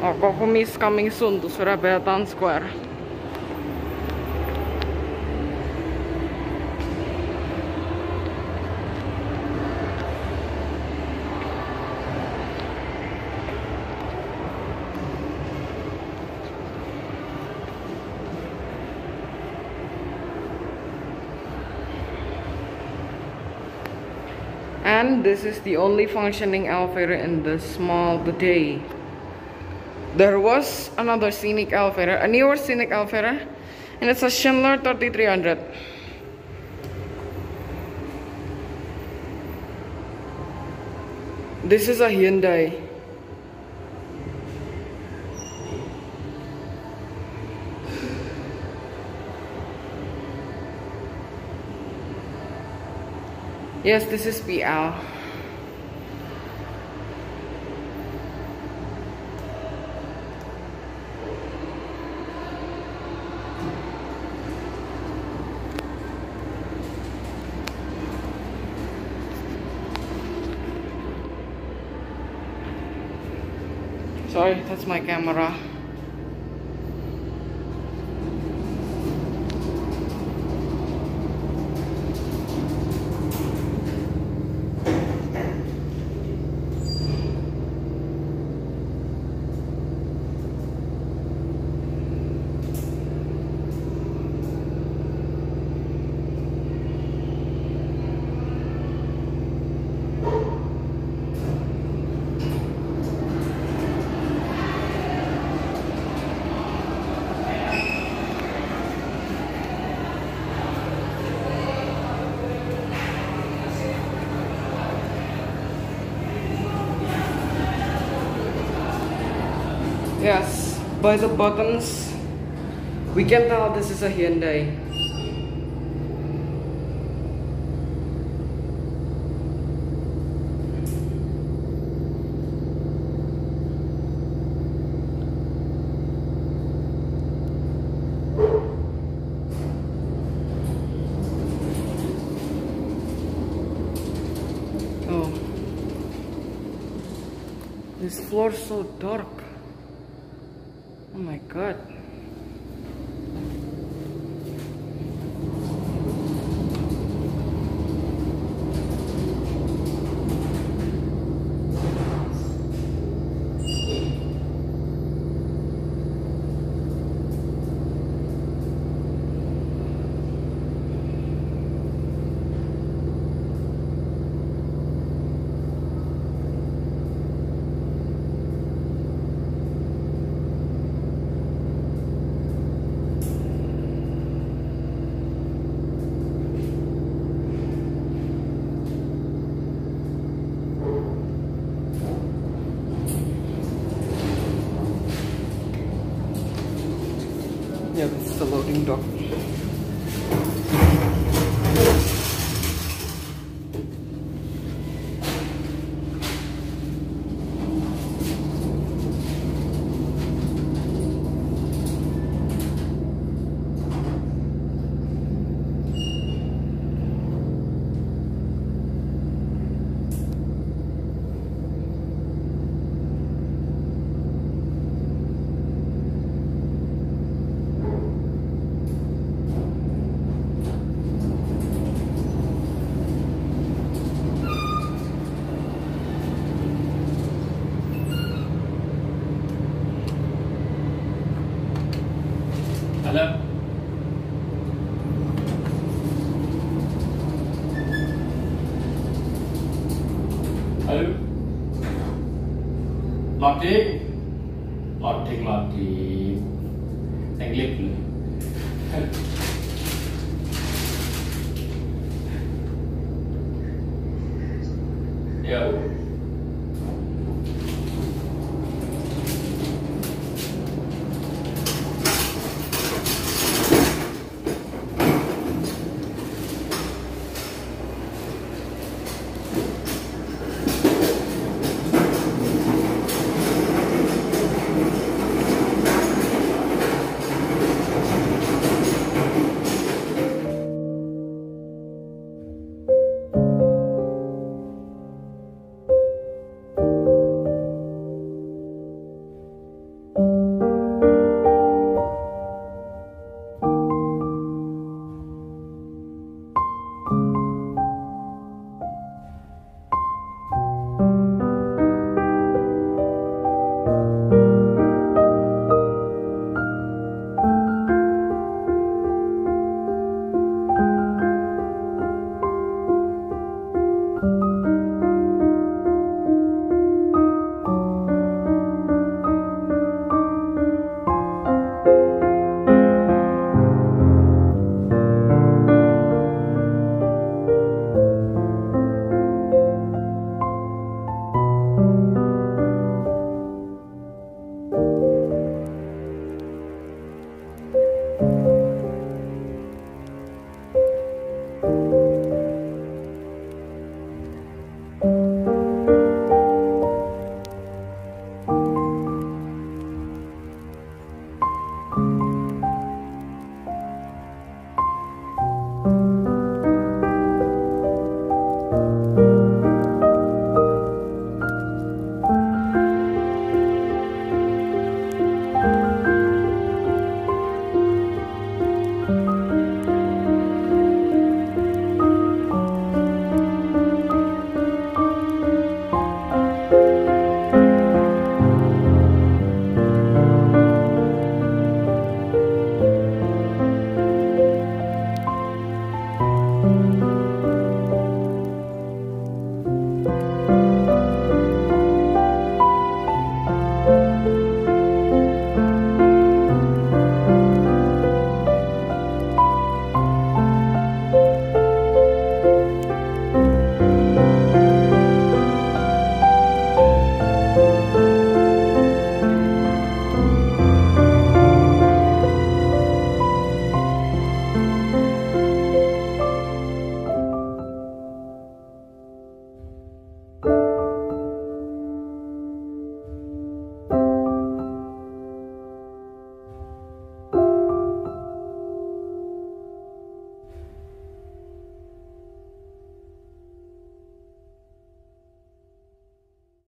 Kokumi is coming soon to Surabaya Town Square. And this is the only functioning elevator in this mall today. There was another scenic elevator, a newer scenic elevator, and it's a Schindler 3300. This is a Hyundai. Yes, this is PL. Sorry, that's my camera. Yes, by the buttons, we can tell this is a Hyundai. Oh, this floor is so dark. Oh my god. Yeah, this is the loading dock. Hello? Halo? Loading? Loading. Saya klik dulu. Ya.